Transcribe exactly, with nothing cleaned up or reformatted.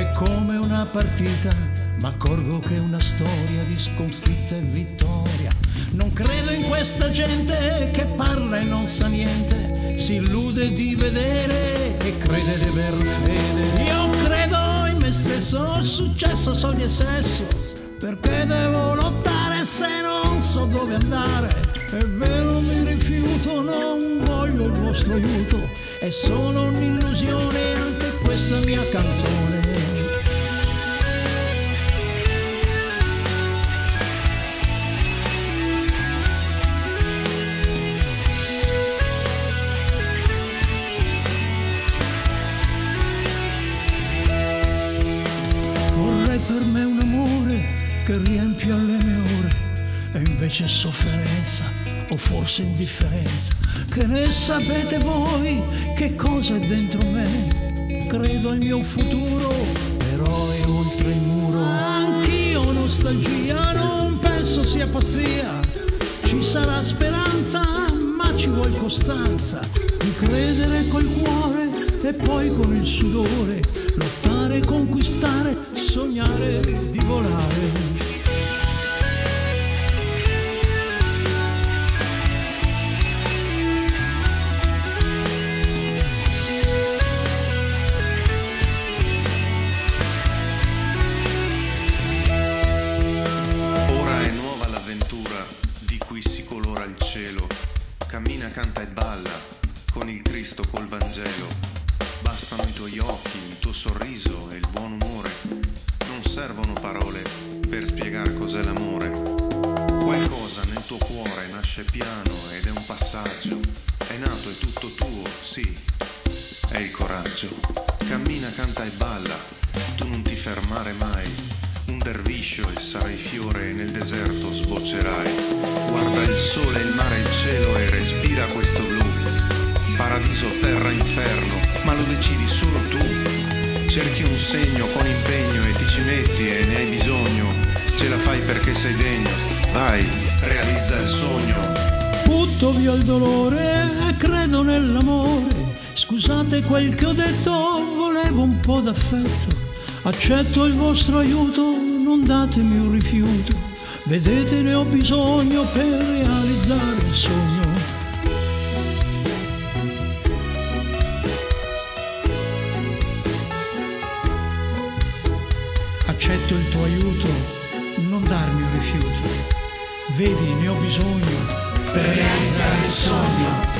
è come una partita, ma accorgo che è una storia di sconfitta e vittoria. Non credo in questa gente che parla e non sa niente, si illude di vedere e crede di aver fede. Io credo in me stesso, successo, soldi e sesso, perché devo lottare se non so dove andare. È vero, mi rifiuto, non voglio il vostro aiuto, è solo un'illusione anche questa mia canzone. Vorrei per me un amore che riempia le mie ore, e invece sofferenza o forse indifferenza. Che ne sapete voi che cosa è dentro me? Credo al mio futuro, però è oltre il muro. Anch'io nostalgia, non penso sia pazzia. Ci sarà speranza, ma ci vuole costanza, di credere col cuore e poi con il sudore, lottare, conquistare, sognare di volare. Di cui si colora il cielo, cammina, canta e balla con il Cristo col Vangelo. Bastano i tuoi occhi, il tuo sorriso e il buon umore, non servono parole per spiegare cos'è l'amore. Qualcosa nel tuo cuore nasce piano ed è un passaggio, è nato, è tutto tuo, sì, è il coraggio. Cammina, canta e balla, tu non ti fermare mai. Un derviscio e sarai fiore e nel deserto sboccerai. Guarda il sole, il mare, il cielo e respira questo blu. Paradiso, terra, inferno, ma lo decidi solo tu. Cerchi un segno con impegno e ti ci metti e ne hai bisogno. Ce la fai perché sei degno, vai, realizza il sogno. Butto via il dolore e credo nell'amore. Scusate quel che ho detto, volevo un po' d'affetto. Accetto il vostro aiuto, non datemi un rifiuto. Vedete, ne ho bisogno per realizzare il sogno. Accetto il tuo aiuto, non darmi un rifiuto. Vedi, ne ho bisogno per realizzare il sogno.